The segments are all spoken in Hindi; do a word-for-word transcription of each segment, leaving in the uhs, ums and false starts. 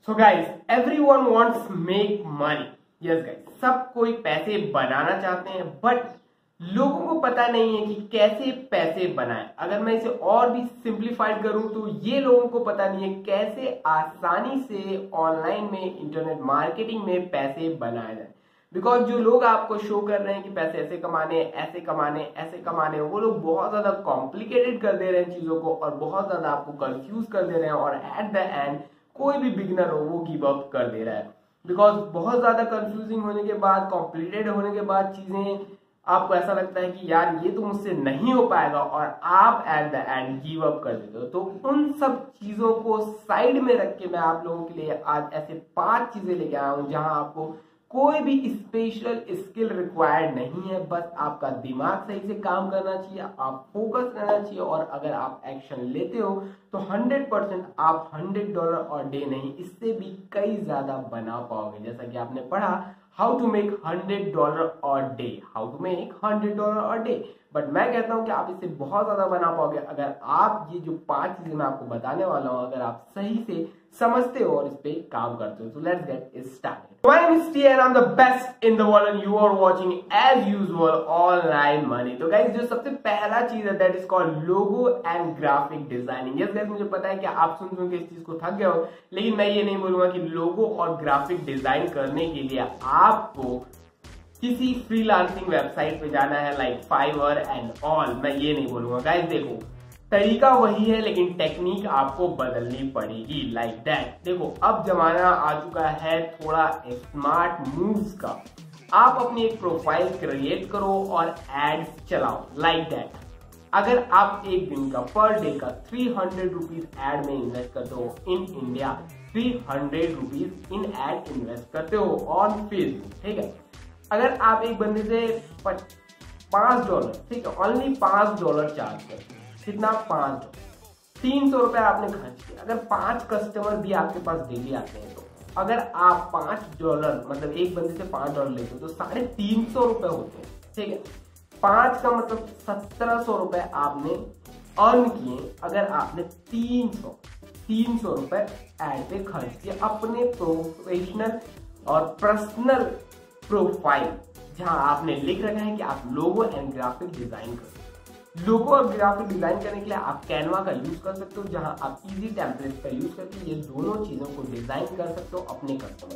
सो guys, everyone wants make money. Yes guys, सब कोई पैसे बनाना चाहते हैं, बट लोगों को पता नहीं है कि कैसे पैसे बनाएं। अगर मैं इसे और भी सिंप्लीफाइड करूं तो ये लोगों को पता नहीं है कैसे आसानी से ऑनलाइन में, इंटरनेट मार्केटिंग में पैसे बनाए जाए। बिकॉज जो लोग आपको शो कर रहे हैं कि पैसे ऐसे कमाने, ऐसे कमाने, ऐसे कमाने, वो लोग बहुत ज्यादा कॉम्प्लिकेटेड कर दे रहे हैं चीजों को और बहुत ज्यादा आपको कंफ्यूज कर दे रहे हैं, और एट द एंड कोई भी बिगिनर हो वो गिव अप कर दे रहा है। बिकॉज बहुत ज्यादा कंफ्यूजिंग होने के बाद, कॉम्प्लिकेटेड होने के बाद चीजें आपको ऐसा लगता है कि यार ये तो मुझसे नहीं हो पाएगा, और आप at the end give up कर देते हो। तो उन सब चीजों को साइड में रख के मैं आप लोगों के लिए आज ऐसे पांच चीजें लेके आया हूं जहां आपको कोई भी स्पेशल स्किल रिक्वायर्ड नहीं है, बस आपका दिमाग सही से काम करना चाहिए, आप फोकस रहना चाहिए, और अगर आप एक्शन लेते हो तो हंड्रेड परसेंट आप हंड्रेड डॉलर और डे नहीं, इससे भी कई ज्यादा बना पाओगे। जैसा कि आपने पढ़ा, how to make hundred dollar और day, how to make hundred dollar और डे। बट मैं कहता हूं कि आप इससे बहुत ज्यादा बना पाओगे अगर आप ये जो पांच चीजें मैं आपको बताने वाला हूं, अगर आप सही से समझते हो और इस पे काम करते हो। So let's get started. My name is T and I'm the best in the world and you are watching as usual online money. तो guys, जो सबसे पहला चीज है that is called logo and graphic designing. Yes guys, मुझे पता है कि आप सुन सुन के इस चीज को थक गए हो, लेकिन मैं ये नहीं बोलूंगा कि लोगो और ग्राफिक डिजाइन करने के लिए आपको किसी फ्रीलांसिंग वेबसाइट पे जाना है लाइक फाइवर एंड ऑल। मैं ये नहीं बोलूंगा गाइस, देखो तरीका वही है लेकिन टेक्निक आपको बदलनी पड़ेगी लाइक दैट। देखो अब जमाना आ चुका है थोड़ा स्मार्ट मूव्स का। आप अपनी एक प्रोफाइल क्रिएट करो और एड्स चलाओ लाइक दैट। अगर आप एक दिन का पर डे का थ्री हंड्रेड रुपीज एड में इन्वेस्ट करते हो in India, three hundred rupees in ad invest करते हो ऑन फेसबुक, ठीक है। अगर आप एक बंदे से पांच डॉलर ठीक है, ओनली पांच डॉलर चार्ज करते हो, कितना, पांच डॉलर, तीन सौ रुपए आपने खर्च किया। अगर पांच कस्टमर भी आपके पास डेली आते हैं तो अगर आप पांच डॉलर मतलब एक बंदे से पांच डॉलर लेते हो तो साढ़े तीन सौ रुपए होते हैं, ठीक है। पांच का मतलब सत्रह सौ रुपए आपने अर्न किए अगर आपने तीन सौ तीन सौ रुपए एड पे खर्च किए अपने प्रोफेशनल और पर्सनल प्रोफाइल, जहां आपने लिख रखा है कि आप लोगो एंड ग्राफिक डिजाइन करते हो। लोगो और ग्राफिक डिजाइन करने के लिए आप कैनवा का यूज कर सकते हो, जहां आप इजी टेम्पलेट का यूज करके ये दोनों चीजों को डिजाइन कर सकते हो अपने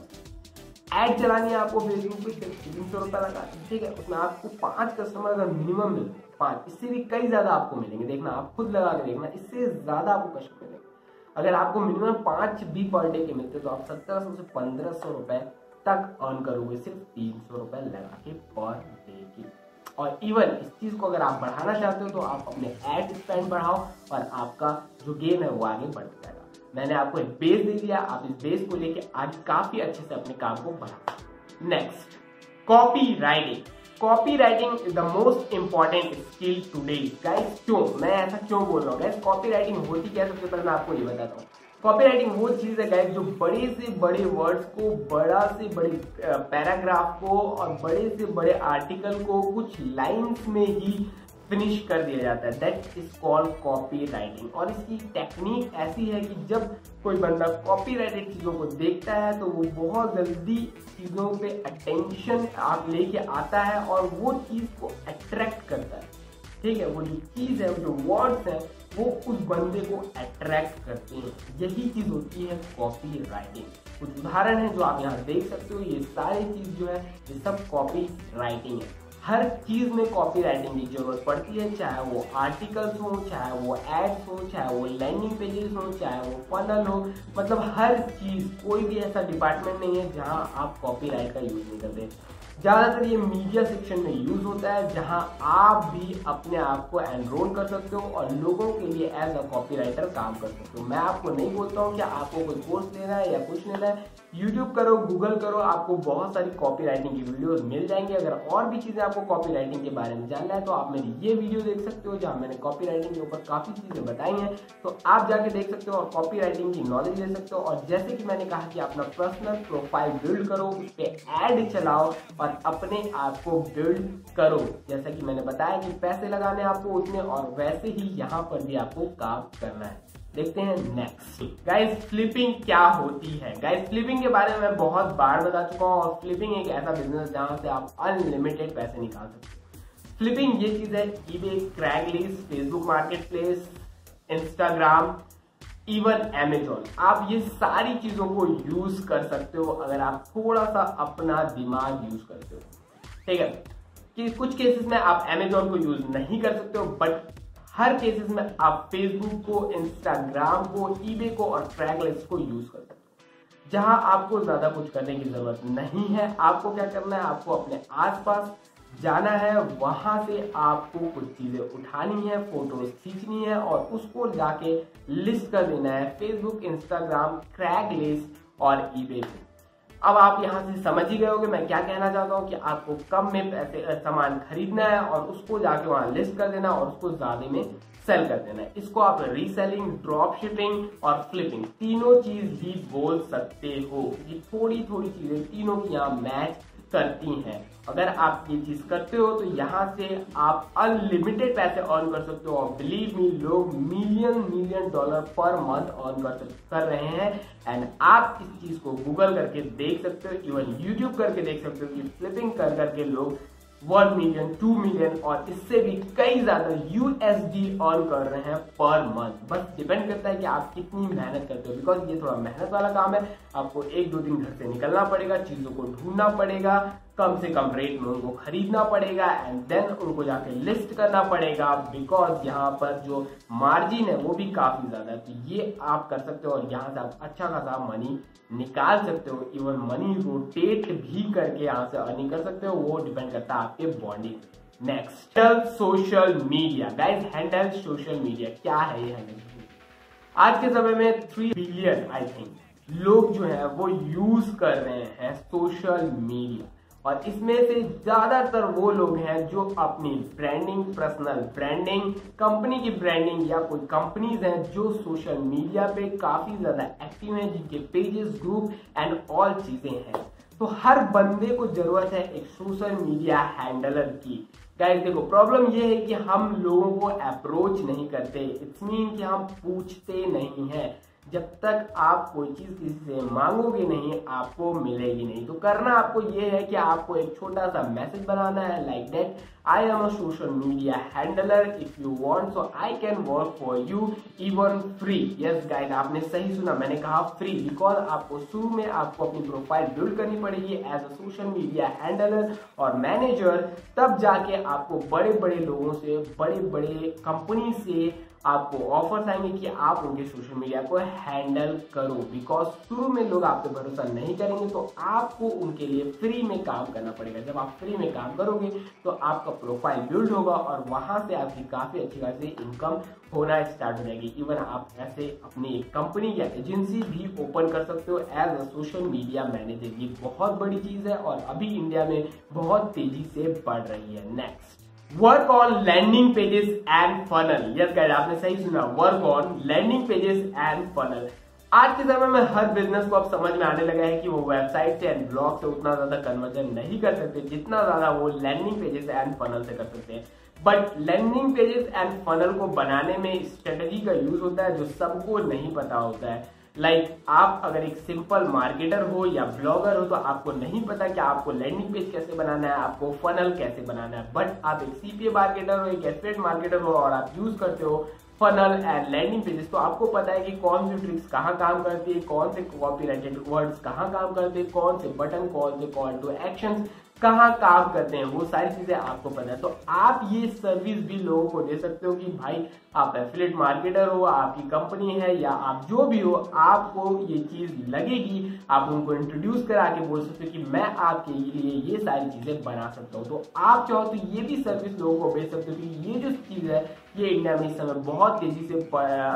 कस्टमर। एड चलानी है आपको फेसबुक पे, सिर्फ तीन सौ रुपए लगा, ठीक है। उसमें आपको पांच कस्टमर अगर मिनिमम मिले, पांच, इससे भी कई ज्यादा आपको मिलेंगे, देखना आप खुद लगा के देखना, इससे ज्यादा आपको कस्टमर मिलेंगे। अगर आपको मिनिमम पांच भी पर डे के मिलते तो आप सत्रह सौ से पंद्रह सौ रुपए तक अर्न करोगे सिर्फ तीन सौ रुपए लगा के पर डे की। और इवन इस चीज को अगर आप बढ़ाना चाहते हो तो आप अपने एड स्पेंड बढ़ाओ और आपका जो गेम है वो आगे बढ़ता जाएगा। मैंने आपको एक बेस दे दिया, आप इस बेस को लेके आज काफी अच्छे से अपने काम को बढ़ाओ। Next, copywriting. Copywriting is the most important skill today guys. क्यों मैं ऐसा क्यों बोल रहा हूँ गाइस? कॉपी राइटिंग होती क्या है, सबसे पहले मैं आपको ये बताता हूँ। कॉपी राइटिंग वो चीज है गाइस जो बड़े से बड़े वर्ड्स को, बड़ा से बड़े पैराग्राफ को और बड़े से बड़े आर्टिकल को कुछ लाइंस में ही फिनिश कर दिया जाता है। That is called copywriting. और इसकी टेक्निक ऐसी है कि जब कोई बंदा कॉपी राइटेड चीजों को देखता है तो वो बहुत जल्दी चीजों पे अटेंशन आप लेके आता है और वो चीज को अट्रैक्ट करता है, ठीक है। वो जो चीज है, जो वर्ड्स है, वो उस बंदे को अट्रैक्ट करते हैं। यही चीज होती है कॉपी राइटिंग। कुछ उदाहरण है जो आप यहाँ देख सकते हो, ये सारी चीज जो है ये सब कॉपी राइटिंग है। हर चीज में कॉपी राइटिंग की जरूरत पड़ती है, चाहे वो आर्टिकल्स हो, चाहे वो एड्स हो, चाहे वो लैंडिंग पेजेस हो, चाहे वो फनल हो, मतलब हर चीज, कोई भी ऐसा डिपार्टमेंट नहीं है जहां आप कॉपी राइट का यूज नहीं करते। ज्यादातर ये मीडिया सेक्शन में यूज होता है, जहां आप भी अपने आप को एनरोल कर सकते हो और लोगों के लिए एज अ कॉपीराइटर काम कर सकते हो। मैं आपको नहीं बोलता हूँ कि आपको कोई कोर्स लेना है या कुछ लेना है, यूट्यूब करो, गूगल करो, आपको बहुत सारी कॉपी राइटिंग की वीडियोस मिल जाएंगी। अगर और भी चीजें आपको कॉपी राइटिंग के बारे में जानना है तो आप मेरी ये वीडियो देख सकते हो, जहां मैंने कॉपी राइटिंग के ऊपर काफी चीजें बताई हैं, तो आप जाके देख सकते हो और कॉपी राइटिंग की नॉलेज ले सकते हो। और जैसे कि मैंने कहा कि अपना पर्सनल प्रोफाइल बिल्ड करो, उस पर एड चलाओ और अपने आप को बिल्ड करो। जैसा कि मैंने बताया कि पैसे लगाने आपको उतने, और वैसे ही यहाँ पर भी आपको काम करना है। देखते हैं नेक्स्ट। गाइस फ्लिपिंग क्या होती है? गाइस फ्लिपिंग के बारे में मैं बहुत बार बता चुका हूँ और फ्लिपिंग एक ऐसा बिजनेस जहां से आप अनलिमिटेड पैसे निकाल सकते हो। फ्लिपिंग ये चीज है eBay, Craigslist, Facebook marketplace, Instagram, even Amazon, आप ये सारी चीजों को यूज कर सकते हो अगर आप थोड़ा सा अपना दिमाग यूज करते हो। ठीक है कि कुछ केसेस में आप अमेजोन को यूज नहीं कर सकते हो, बट हर केसेस में आप फेसबुक को, इंस्टाग्राम को, ईबे को और क्रैगलिस्ट को यूज कर सकते हो, जहां आपको ज्यादा कुछ करने की जरूरत नहीं है। आपको क्या करना है, आपको अपने आसपास जाना है, वहां से आपको कुछ चीजें उठानी है, फोटोज खींचनी है और उसको जाके लिस्ट कर देना है फेसबुक, इंस्टाग्राम, क्रैगलिस्ट और ईबे पे। अब आप यहां से समझ ही गए होंगे मैं क्या कहना चाहता हूं कि आपको कम में पैसे सामान खरीदना है और उसको जाके वहां लिस्ट कर देना और उसको ज्यादा में सेल कर देना है। इसको आप रीसेलिंग, ड्रॉप शिपिंग और फ्लिपिंग तीनों चीज भी बोल सकते हो कि थोड़ी थोड़ी चीजें तीनों की यहाँ मैच करती हैं। अगर आप ये चीज करते हो तो यहाँ से आप अनलिमिटेड पैसे अर्न कर सकते हो और बिलीव मी, लोग million million dollar per month earn कर कर रहे हैं। एंड आप इस चीज को गूगल करके देख सकते हो, इवन यूट्यूब करके देख सकते हो कि फ्लिपिंग कर करके लोग वन मिलियन, टू मिलियन और इससे भी कई ज्यादा यूएसडी अर्न कर रहे हैं पर मंथ। बस डिपेंड करता है कि आप कितनी मेहनत करते हो, बिकॉज ये थोड़ा मेहनत वाला काम है। आपको एक दो दिन घर से निकलना पड़ेगा, चीजों को ढूंढना पड़ेगा, कम से कम रेट में उनको खरीदना पड़ेगा एंड देन उनको जाके लिस्ट करना पड़ेगा, बिकॉज यहाँ पर जो मार्जिन है वो भी काफी ज्यादा है। तो ये आप कर सकते हो और यहाँ से आप अच्छा खासा मनी निकाल सकते हो, इवन मनी रोटेट भी करके यहाँ से अर्निंग कर सकते हो। वो डिपेंड करता है आपके बॉन्डिंग पे। Next, social media. Guys handle social media क्या है? ये हैंडल आज के समय में थ्री बिलियन आई थिंक लोग जो है वो यूज कर रहे हैं सोशल मीडिया और इसमें से ज्यादातर वो लोग हैं जो अपनी ब्रांडिंग, पर्सनल ब्रांडिंग, कंपनी की ब्रांडिंग या कोई कंपनीज हैं जो सोशल मीडिया पे काफी ज्यादा एक्टिव हैं, जिनके पेजेस, ग्रुप एंड ऑल चीजें हैं। तो हर बंदे को जरूरत है एक सोशल मीडिया हैंडलर की। गाइस देखो, प्रॉब्लम ये है कि हम लोगों को अप्रोच नहीं करते, इट्स मीन कि हम पूछते नहीं हैं। जब तक आप कोई चीज किसी से मांगोगे नहीं, आपको मिलेगी नहीं। तो करना आपको ये है कि आपको एक छोटा सा मैसेज बनाना है, like that I am a social media handler, if you want so I can work for you even free. Yes guys, आपने सही सुना, मैंने कहा फ्री, बिकॉज आपको शुरू में आपको अपनी प्रोफाइल बिल्ड करनी पड़ेगी as a social media handler और मैनेजर। तब जाके आपको बड़े बड़े लोगों से, बड़े बड़े कंपनी से आपको ऑफर्स आएंगे कि आप उनके सोशल मीडिया को हैंडल करो, बिकॉज शुरू में लोग आप पे भरोसा नहीं करेंगे। तो आपको उनके लिए फ्री में काम करना पड़ेगा। जब आप फ्री में काम करोगे तो आपका प्रोफाइल बिल्ड होगा और वहां से आपकी काफी अच्छी खासी इनकम होना स्टार्ट हो जाएगी। इवन आप ऐसे अपनी कंपनी या एजेंसी भी ओपन कर सकते हो as a social media manager. ये बहुत बड़ी चीज है और अभी इंडिया में बहुत तेजी से बढ़ रही है। Next, work on landing pages and funnel. Yes guys, आपने सही सुना, work on landing pages and funnel. आज के समय में हर बिजनेस को अब समझ में आने लगा है कि वो वेबसाइट से एंड ब्लॉग से उतना ज्यादा कन्वर्जन नहीं कर सकते जितना ज्यादा वो लैंडिंग पेजेस एंड फनल से कर सकते हैं। But landing pages and funnel को बनाने में स्ट्रेटेजी का यूज होता है जो सबको नहीं पता होता है। लाइक like, आप अगर एक सिंपल मार्केटर हो या ब्लॉगर हो तो आपको नहीं पता कि आपको लैंडिंग पेज कैसे बनाना है, आपको फनल कैसे बनाना है। बट आप एक सीपीए मार्केटर हो, एक एफिलिएट मार्केटर हो और आप यूज करते हो फनल एंड लैंडिंग पेजेस, तो आपको पता है कि कौन सी ट्रिक्स कहाँ काम करती है, कौन से कॉपीराइटेड वर्ड्स कहाँ काम करते हैं, कौन से बटन, कौन से कॉल टू एक्शंस कहाँ काम करते हैं, वो सारी चीजें आपको पता है। तो आप ये सर्विस भी लोगों को दे सकते हो कि भाई आप एफिलिएट मार्केटर हो, आपकी कंपनी है या आप जो भी हो, आपको ये चीज लगेगी, आप उनको इंट्रोड्यूस करा के बोल सकते हो कि मैं आपके लिए ये सारी चीजें बना सकता हूँ। तो आप चाहो तो ये भी सर्विस लोगों को भेज सकते हो कि ये जो चीज है ये इंडिया में इस समय बहुत तेजी से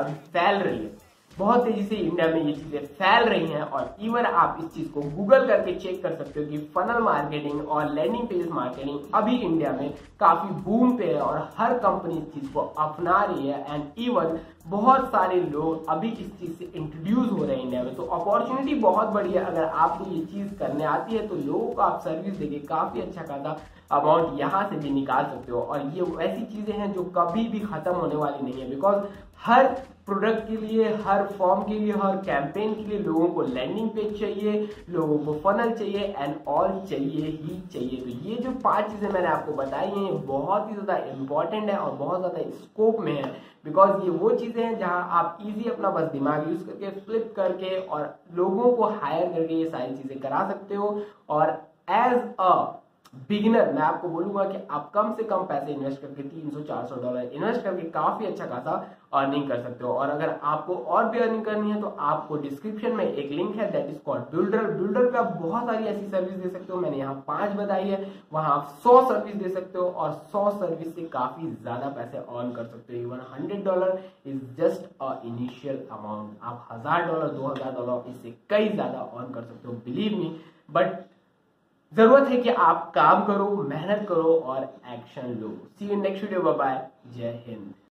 फैल रही है, बहुत तेजी से इंडिया में ये चीजें फैल रही हैं। और इवन आप इस चीज को गूगल करके चेक कर सकते हो कि फनल मार्केटिंग और लैंडिंग पेज मार्केटिंग अभी इंडिया में काफी बूम पे है और हर कंपनी इस चीज को अपना रही है एंड इवन बहुत सारे लोग अभी इस चीज से इंट्रोड्यूस हो रहे हैं इंडिया में। तो अपॉर्चुनिटी बहुत बड़ी है, अगर आपको ये चीज करने आती है तो लोगों को आप सर्विस देके काफी अच्छा खासा अमाउंट यहाँ से भी निकाल सकते हो। और ये ऐसी चीजें हैं जो कभी भी खत्म होने वाली नहीं है, बिकॉज हर प्रोडक्ट के लिए, हर फॉर्म के लिए, हर कैंपेन के लिए लोगों को लैंडिंग पेज चाहिए, लोगों को फनल चाहिए एंड ऑल चाहिए ही चाहिए। तो ये जो पांच चीजें मैंने आपको बताई हैं ये बहुत ही ज्यादा इंपॉर्टेंट है और बहुत ज्यादा स्कोप में है, बिकॉज ये वो चीजें हैं जहां आप इजी अपना बस दिमाग यूज करके फ्लिप करके और लोगों को हायर करके ये सारी चीजें करा सकते हो। और एज अ बिगिनर मैं आपको बोलूंगा कि आप कम से कम पैसे इन्वेस्ट करके तीन सौ चार सौ डॉलर इन्वेस्ट करके काफी अच्छा खासा अर्निंग कर सकते हो। और अगर आपको और भी अर्निंग करनी है तो आपको डिस्क्रिप्शन में एक लिंक है that is called builder. Builder पे आप बहुत सारी ऐसी सर्विस दे सकते हो, मैंने यहाँ पांच बताई है, वहां आप सौ सर्विस दे सकते हो और सौ सर्विस से काफी ज्यादा पैसे अर्न कर सकते हो। Even hundred dollar is just a initial amount. आप हजार डॉलर दो हजार डॉलर इससे कई ज्यादा अर्न कर सकते हो, बिलीव मी। बट जरूरत है कि आप काम करो, मेहनत करो और एक्शन लो। See you next video, bye bye, जय हिंद।